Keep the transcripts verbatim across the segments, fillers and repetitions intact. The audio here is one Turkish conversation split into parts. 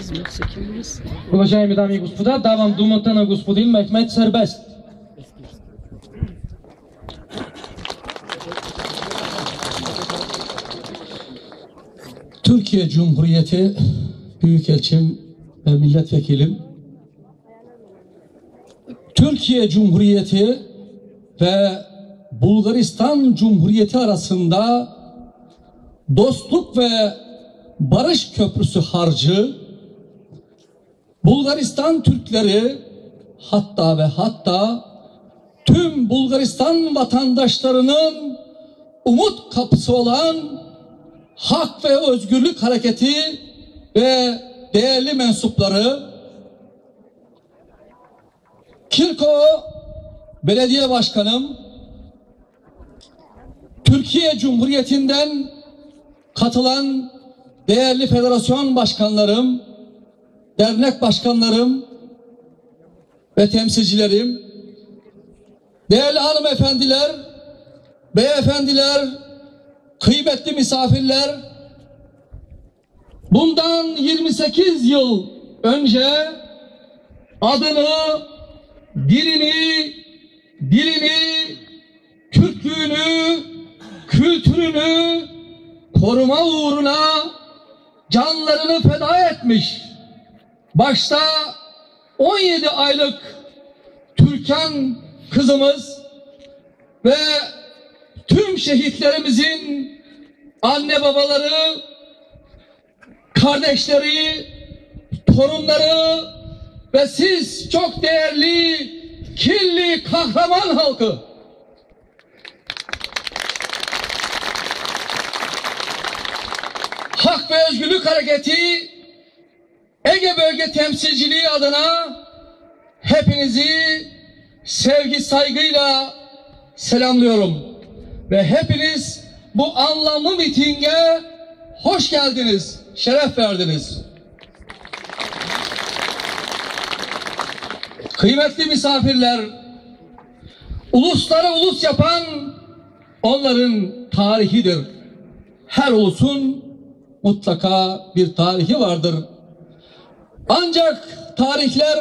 Уважаемые дамы и господа, давам думата на господин Мехмет Сербест. Türkiye Cumhuriyeti Büyükelçim ve Milletvekilim, Türkiye Cumhuriyeti ve Bulgaristan Cumhuriyeti arasında dostluk ve barış köprüsü harcı, Bulgaristan Türkleri hatta ve hatta tüm Bulgaristan vatandaşlarının umut kapısı olan Hak ve Özgürlük Hareketi ve değerli mensupları, Kirko Belediye Başkanım, Türkiye Cumhuriyeti'nden katılan değerli federasyon başkanlarım, dernek başkanlarım ve temsilcilerim, değerli hanımefendiler, beyefendiler, kıymetli misafirler, bundan yirmi sekiz yıl önce adını, dilini, dilini, Türklüğünü, kültürünü koruma uğruna canlarını feda etmiş, başta on yedi aylık Türkan kızımız ve tüm şehitlerimizin anne babaları, kardeşleri, torunları ve siz çok değerli Killi kahraman halkı, Hak ve Özgürlük Hareketi Ege Bölge Temsilciliği adına hepinizi sevgi saygıyla selamlıyorum. Ve hepiniz bu anlamlı mitinge hoş geldiniz, şeref verdiniz. Kıymetli misafirler, ulusları ulus yapan onların tarihidir. Her ulusun mutlaka bir tarihi vardır. Ancak tarihler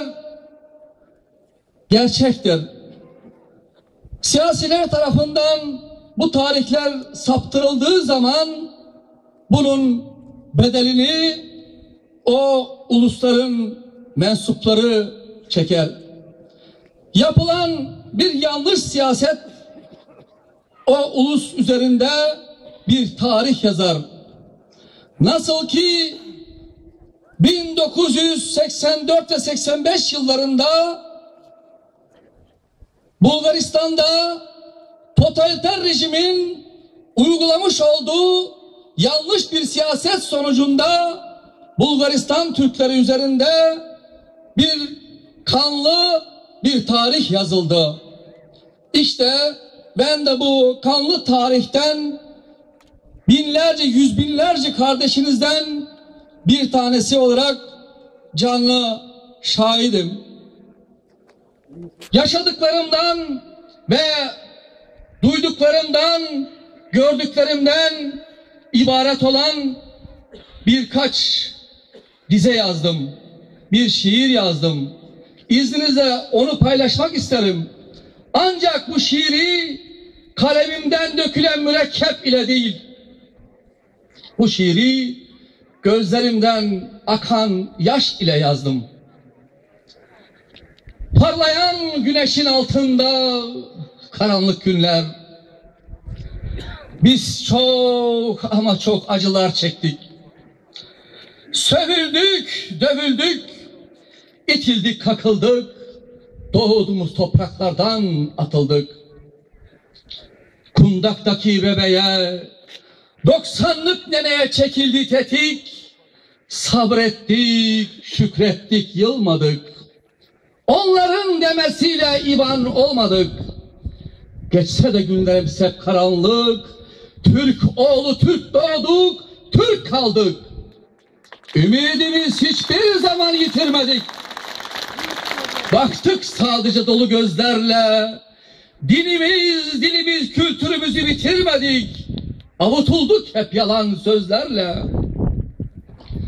gerçektir. Siyasiler tarafından bu tarihler saptırıldığı zaman bunun bedelini o ulusların mensupları çeker. Yapılan bir yanlış siyaset o ulus üzerinde bir tarih yazar. Nasıl ki bin dokuz yüz seksen dört ve seksen beş yıllarında Bulgaristan'da totaliter rejimin uygulamış olduğu yanlış bir siyaset sonucunda Bulgaristan Türkleri üzerinde bir kanlı bir tarih yazıldı. İşte ben de bu kanlı tarihten binlerce, yüz binlerce kardeşinizden bir tanesi olarak canlı şahidim. Yaşadıklarımdan ve duyduklarımdan, gördüklerimden ibaret olan birkaç dize yazdım. Bir şiir yazdım. İzninizle onu paylaşmak isterim. Ancak bu şiiri kalemimden dökülen mürekkep ile değil, bu şiiri gözlerimden akan yaş ile yazdım. Parlayan güneşin altında karanlık günler. Biz çok ama çok acılar çektik. Sövüldük, dövüldük, itildik, kakıldık. Doğduğumuz topraklardan atıldık. Kundaktaki bebeğe, doksanlık neneye çekildi tetik. Sabrettik, şükrettik, yılmadık. Onların demesiyle iban olmadık. Geçse de günlerimiz hep karanlık. Türk oğlu Türk doğduk, Türk kaldık. Ümidimiz hiçbir zaman yitirmedik. Baktık sadece dolu gözlerle. Dinimiz, dilimiz, kültürümüzü bitirmedik. Avutulduk hep yalan sözlerle.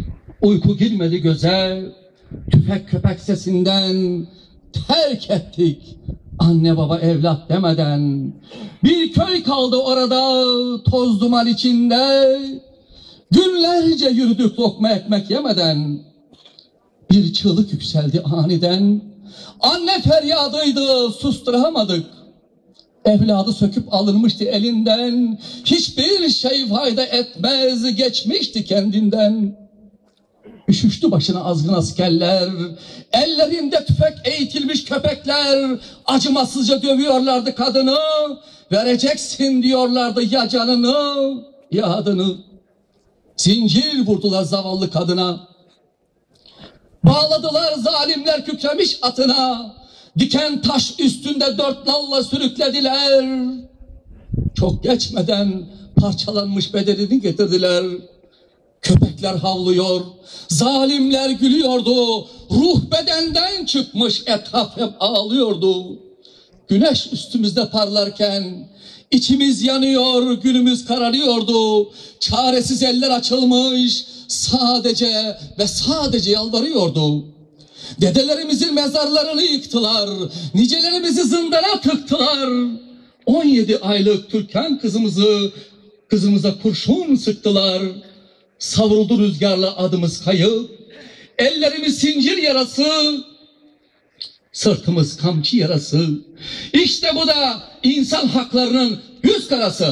Uyku girmedi göze, tüfek köpek sesinden terk ettik anne baba evlat demeden. Bir köy kaldı orada toz duman içinde, günlerce yürüdük lokma ekmek yemeden. Bir çığlık yükseldi aniden, anne feryadıydı susturamadık. Evladı söküp alınmıştı elinden, hiçbir şey fayda etmez geçmişti kendinden. Üşüştü başına azgın askerler, ellerinde tüfek eğitilmiş köpekler, acımasızca dövüyorlardı kadını, vereceksin diyorlardı ya canını ya adını. Zincir vurdular zavallı kadına, bağladılar zalimler kükremiş atına, diken taş üstünde dört nalla sürüklediler. Çok geçmeden parçalanmış bedenini getirdiler. Köpekler havlıyor, zalimler gülüyordu, ruh bedenden çıkmış, etraf hep ağlıyordu. Güneş üstümüzde parlarken içimiz yanıyor, günümüz kararıyordu. Çaresiz eller açılmış, sadece ve sadece yalvarıyordu. Dedelerimizin mezarlarını yıktılar, nicelerimizi zindana tıktılar. on yedi aylık Türkan kızımızı, kızımıza kurşun sıktılar. Savruldu rüzgarla adımız kayıp, ellerimiz zincir yarası, sırtımız kamçı yarası. İşte bu da insan haklarının yüz karası.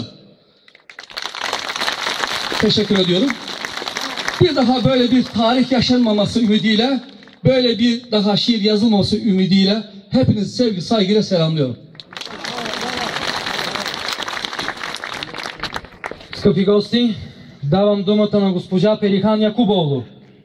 Teşekkür ediyorum. Bir daha böyle bir tarih yaşanmaması ümidiyle, böyle bir daha şiir yazılmaması ümidiyle hepinizi sevgi saygıyla selamlıyorum. Скъпи гости, давам думата на госпожа Перихан Якубоğlu.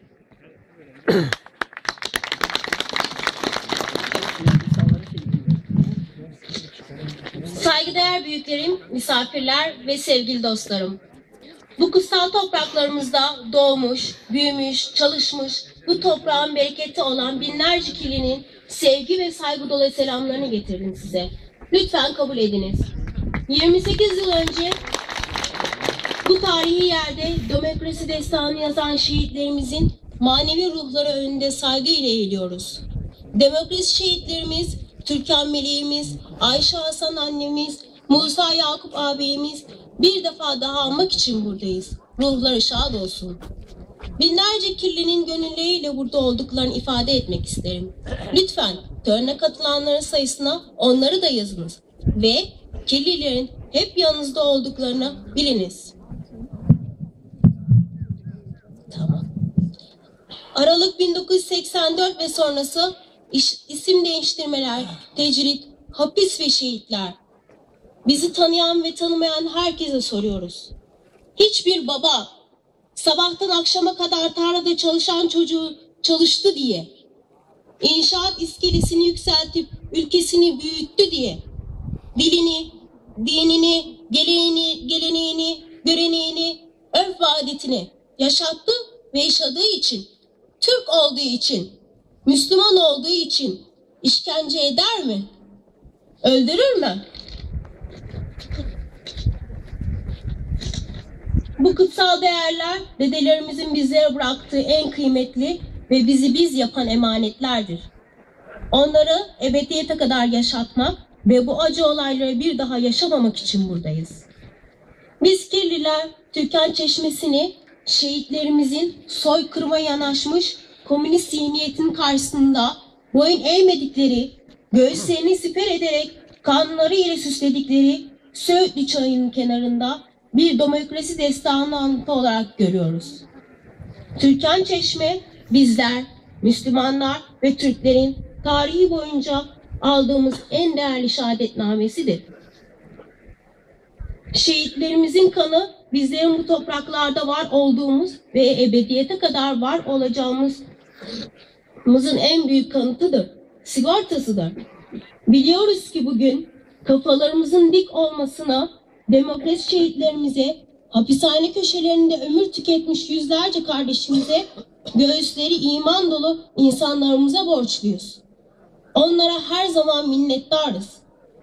Saygıdeğer büyüklerim, misafirler ve sevgili dostlarım. Bu kutsal topraklarımızda doğmuş, büyümüş, çalışmış, bu toprağın bereketi olan binlerce kilinin sevgi ve saygı dolu selamlarını getirdim size. Lütfen kabul ediniz. yirmi sekiz yıl önce bu tarihi yerde demokrasi destanı yazan şehitlerimizin manevi ruhları önünde saygı ile eğiliyoruz. Demokrasi şehitlerimiz, Türkan Meleğimiz, Ayşe Hasan annemiz, Musa Yakup ağabeyimiz bir defa daha anmak için buradayız. Ruhları şad olsun. Binlerce kirlinin gönülleriyle burada olduklarını ifade etmek isterim. Lütfen törene katılanların sayısına onları da yazınız ve kirlilerin hep yanınızda olduklarını biliniz. Tamam. Aralık bin dokuz yüz seksen dört ve sonrası iş, isim değiştirmeler, tecrit, hapis ve şehitler. Bizi tanıyan ve tanımayan herkese soruyoruz. Hiçbir baba sabahtan akşama kadar tarlada çalışan çocuğu çalıştı diye, inşaat iskelesini yükseltip ülkesini büyüttü diye, dilini, dinini, geleneğini, geleneğini, göreneğini, örf ve adetini yaşattı ve yaşadığı için, Türk olduğu için, Müslüman olduğu için işkence eder mi? Öldürür mü? Bu kutsal değerler dedelerimizin bizlere bıraktığı en kıymetli ve bizi biz yapan emanetlerdir. Onları ebediyete kadar yaşatmak ve bu acı olayları bir daha yaşamamak için buradayız. Biz kirliler Türkan Çeşmesi'ni şehitlerimizin soykırıma yanaşmış komünist zihniyetin karşısında boyun eğmedikleri, göğüslerini siper ederek kanları ile süsledikleri Söğütlü Çayı'nın kenarında bir demokrasi destanı anıtı olarak görüyoruz. Türkan Çeşme bizler, Müslümanlar ve Türklerin tarihi boyunca aldığımız en değerli şehadetnamesidir. Şehitlerimizin kanı bizlerin bu topraklarda var olduğumuz ve ebediyete kadar var olacağımızın en büyük kanıtıdır, sigortasıdır. Biliyoruz ki bugün kafalarımızın dik olmasına, demokrasi şehitlerimize, hapishane köşelerinde ömür tüketmiş yüzlerce kardeşimize, göğüsleri iman dolu insanlarımıza borçluyuz. Onlara her zaman minnettarız.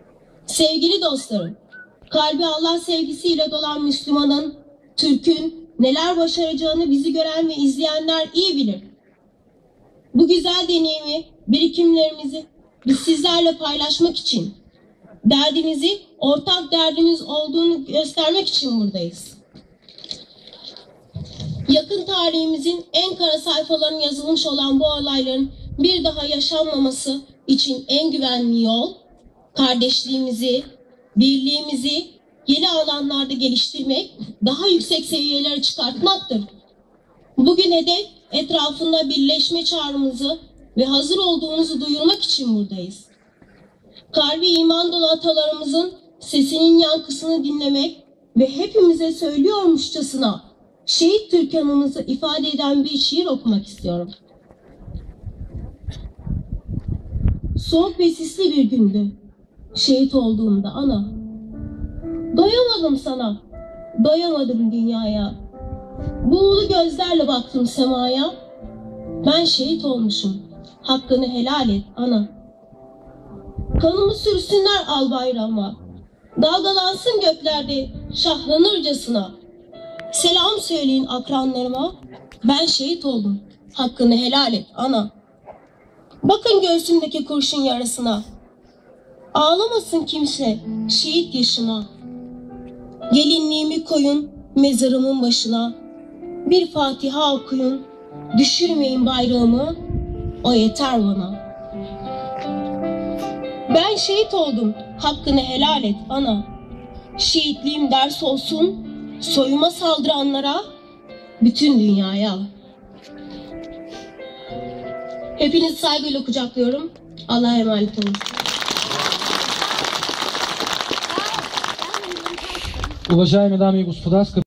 Sevgili dostlarım, kalbi Allah sevgisiyle dolan Müslümanın, Türk'ün, neler başaracağını bizi gören ve izleyenler iyi bilir. Bu güzel deneyimi, birikimlerimizi biz sizlerle paylaşmak için, derdinizi ortak derdimiz olduğunu göstermek için buradayız. Yakın tarihimizin en kara sayfalarına yazılmış olan bu olayların bir daha yaşanmaması için en güvenli yol, kardeşliğimizi, birliğimizi yeni alanlarda geliştirmek, daha yüksek seviyelere çıkartmaktır. Bugün hedef etrafında birleşme çağrımızı ve hazır olduğumuzu duyurmak için buradayız. Kalbi iman dolu atalarımızın sesinin yankısını dinlemek ve hepimize söylüyormuşçasına şehit Türkan'ımızı ifade eden bir şiir okumak istiyorum. Soğuk ve sisli bir gündü şehit olduğumda ana. Doyamadım sana, doyamadım dünyaya. Buğulu gözlerle baktım semaya. Ben şehit olmuşum, hakkını helal et ana. Kanımı sürsünler al bayrağıma, dalgalansın göklerde şahlanırcasına. Selam söyleyin akranlarıma, ben şehit oldum, hakkını helal et ana. Bakın göğsümdeki kurşun yarasına, ağlamasın kimse şehit yaşıma. Gelinliğimi koyun mezarımın başına, bir Fatiha okuyun, düşürmeyin bayrağımı, o yeter bana. Ben şehit oldum, hakkını helal et ana. Şehitliğim ders olsun, soyuma saldıranlara, bütün dünyaya. Hepinizi saygıyla kucaklıyorum. Allah'a emanet olun. Уважаемые дамы и господа,